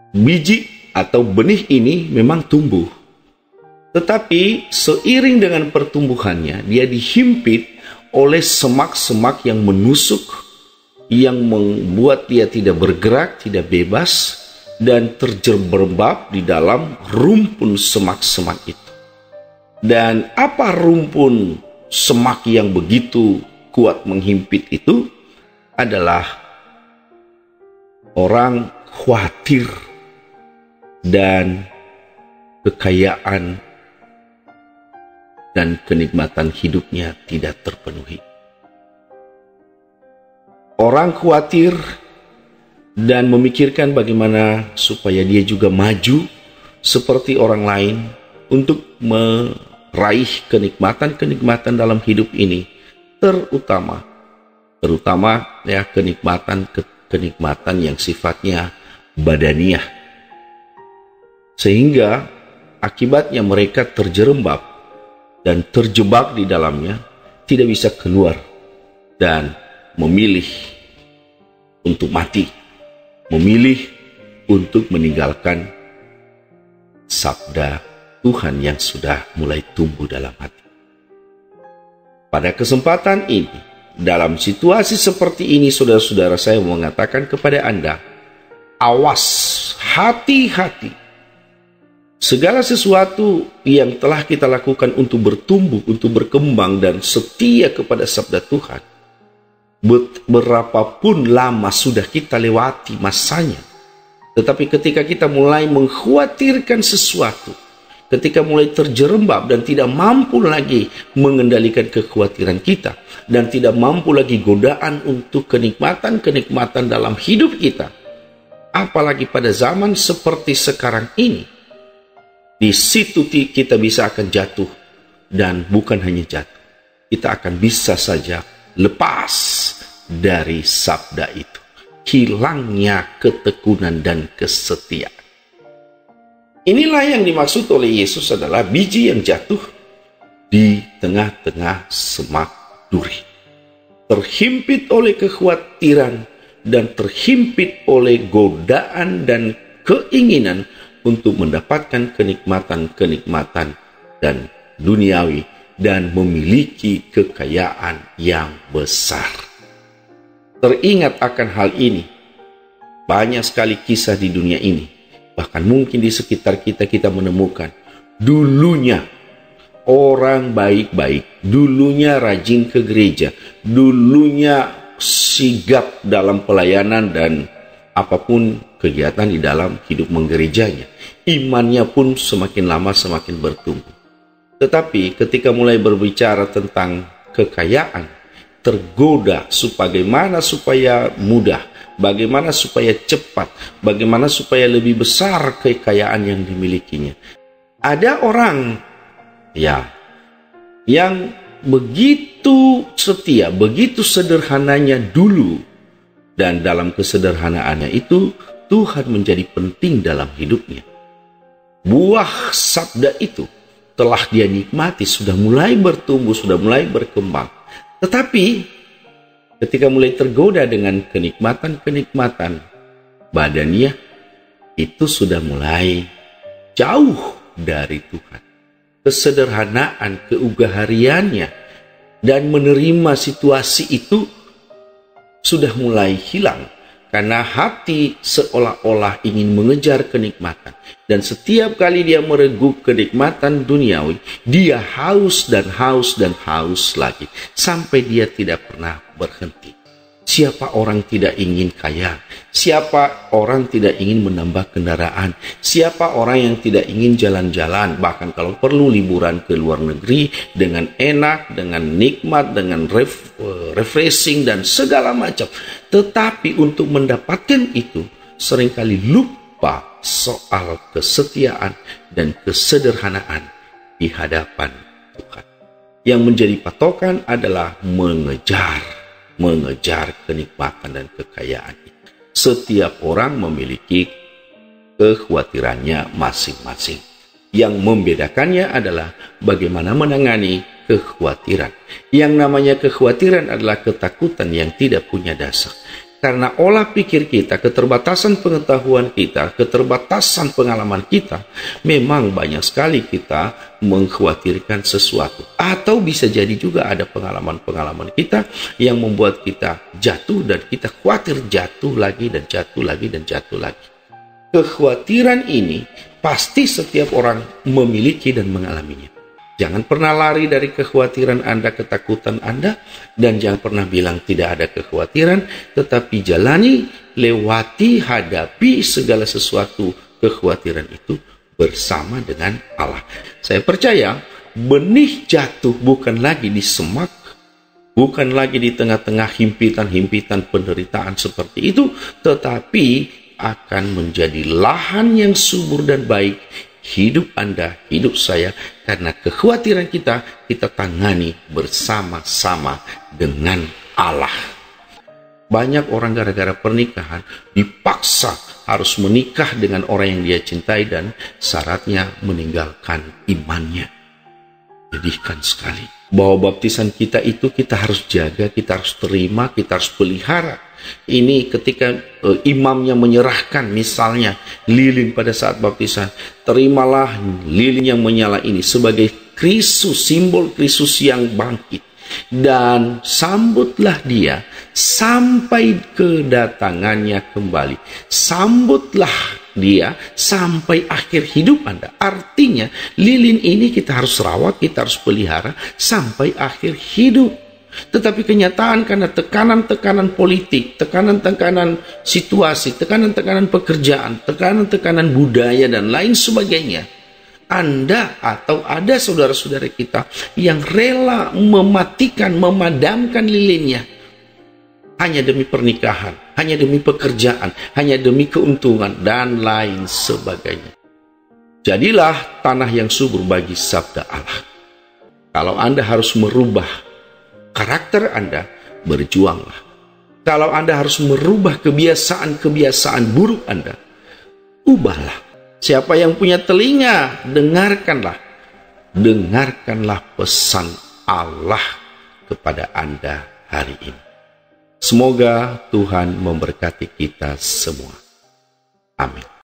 biji atau benih ini memang tumbuh. Tetapi seiring dengan pertumbuhannya, dia dihimpit oleh semak-semak yang menusuk, yang membuat dia tidak bergerak, tidak bebas, dan terjerembab di dalam rumpun semak-semak itu. Dan apa rumpun semak yang begitu kuat menghimpit itu? Adalah orang khawatir dan kekayaan dan kenikmatan hidupnya tidak terpenuhi. Orang khawatir dan memikirkan bagaimana supaya dia juga maju seperti orang lain untuk meraih kenikmatan-kenikmatan dalam hidup ini, terutama ya kenikmatan yang sifatnya badaniah. Sehingga akibatnya mereka terjerembab dan terjebak di dalamnya, tidak bisa keluar dan memilih untuk mati, memilih untuk meninggalkan sabda Tuhan yang sudah mulai tumbuh dalam hati. Pada kesempatan ini, dalam situasi seperti ini, saudara-saudara, saya mau mengatakan kepada Anda, awas, hati-hati. Segala sesuatu yang telah kita lakukan untuk bertumbuh, untuk berkembang dan setia kepada sabda Tuhan, berapapun lama sudah kita lewati masanya. Tetapi ketika kita mulai mengkhawatirkan sesuatu, ketika mulai terjerembab dan tidak mampu lagi mengendalikan kekhawatiran kita, dan tidak mampu lagi godaan untuk kenikmatan-kenikmatan dalam hidup kita, apalagi pada zaman seperti sekarang ini, di situ kita bisa akan jatuh. Dan bukan hanya jatuh, kita akan bisa saja lepas dari sabda itu. Hilangnya ketekunan dan kesetiaan. Inilah yang dimaksud oleh Yesus adalah biji yang jatuh di tengah-tengah semak duri. Terhimpit oleh kekhawatiran dan terhimpit oleh godaan dan keinginan untuk mendapatkan kenikmatan-kenikmatan dan duniawi dan memiliki kekayaan yang besar. Teringat akan hal ini, banyak sekali kisah di dunia ini, bahkan mungkin di sekitar kita menemukan dulunya orang baik-baik, dulunya rajin ke gereja, dulunya sigap dalam pelayanan dan apapun kegiatan di dalam hidup menggerejanya. Imannya pun semakin lama semakin bertumbuh. Tetapi ketika mulai berbicara tentang kekayaan, tergoda bagaimana supaya mudah, bagaimana supaya cepat, bagaimana supaya lebih besar kekayaan yang dimilikinya. Ada orang yang begitu setia, begitu sederhananya dulu, dan dalam kesederhanaannya itu Tuhan menjadi penting dalam hidupnya. Buah sabda itu telah dia nikmati, sudah mulai bertumbuh, sudah mulai berkembang. Tetapi ketika mulai tergoda dengan kenikmatan-kenikmatan badaniah, itu sudah mulai jauh dari Tuhan. Kesederhanaan, keugahariannya, dan menerima situasi itu sudah mulai hilang. Karena hati seolah-olah ingin mengejar kenikmatan. Dan setiap kali dia mereguk kenikmatan duniawi, dia haus dan haus dan haus lagi. Sampai dia tidak pernah berhenti. Siapa orang tidak ingin kaya? Siapa orang tidak ingin menambah kendaraan? Siapa orang yang tidak ingin jalan-jalan? Bahkan kalau perlu liburan ke luar negeri dengan enak, dengan nikmat, dengan refreshing dan segala macam. Tetapi untuk mendapatkan itu seringkali lupa soal kesetiaan dan kesederhanaan di hadapan Tuhan. Yang menjadi patokan adalah mengejar kenikmatan dan kekayaan. Setiap orang memiliki kekhawatirannya masing-masing. Yang membedakannya adalah bagaimana menangani kekhawatiran. Yang namanya kekhawatiran adalah ketakutan yang tidak punya dasar. Karena olah pikir kita, keterbatasan pengetahuan kita, keterbatasan pengalaman kita, memang banyak sekali kita mengkhawatirkan sesuatu. Atau bisa jadi juga ada pengalaman-pengalaman kita yang membuat kita jatuh dan kita khawatir jatuh lagi dan jatuh lagi dan jatuh lagi. Kekhawatiran ini pasti setiap orang memiliki dan mengalaminya. Jangan pernah lari dari kekhawatiran Anda, ketakutan Anda, dan jangan pernah bilang tidak ada kekhawatiran, tetapi jalani, lewati, hadapi segala sesuatu kekhawatiran itu bersama dengan Allah. Saya percaya benih jatuh bukan lagi di semak, bukan lagi di tengah-tengah himpitan-himpitan penderitaan seperti itu, tetapi akan menjadi lahan yang subur dan baik. Hidup Anda, hidup saya, karena kekhawatiran kita tangani bersama-sama dengan Allah. Banyak orang gara-gara pernikahan dipaksa harus menikah dengan orang yang dia cintai dan syaratnya meninggalkan imannya. Menyedihkan sekali. Bahwa baptisan kita itu kita harus jaga, kita harus terima, kita harus pelihara. Ini ketika imamnya menyerahkan misalnya lilin pada saat baptisan, terimalah lilin yang menyala ini sebagai Kristus, simbol Kristus yang bangkit, dan sambutlah dia sampai kedatangannya kembali. Sambutlah dia sampai akhir hidup Anda. Artinya lilin ini kita harus rawat, kita harus pelihara sampai akhir hidup. Tetapi kenyataan karena tekanan-tekanan politik, tekanan-tekanan situasi, tekanan-tekanan pekerjaan, tekanan-tekanan budaya dan lain sebagainya, Anda atau ada saudara-saudara kita yang rela mematikan, memadamkan lilinnya hanya demi pernikahan, hanya demi pekerjaan, hanya demi keuntungan dan lain sebagainya. Jadilah tanah yang subur bagi sabda Allah. Kalau Anda harus merubah karakter Anda, berjuanglah. Kalau Anda harus merubah kebiasaan-kebiasaan buruk Anda, ubahlah. Siapa yang punya telinga, dengarkanlah. Dengarkanlah pesan Allah kepada Anda hari ini. Semoga Tuhan memberkati kita semua. Amin.